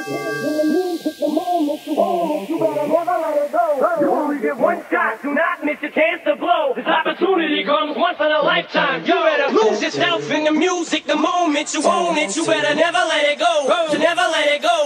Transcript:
When the moon hits the moment you own it, you better never let it go. You only get one shot, do not miss your chance to blow. This opportunity comes once in a lifetime. You better lose yourself in the music the moment you own it. You better never let it go. You never let it go.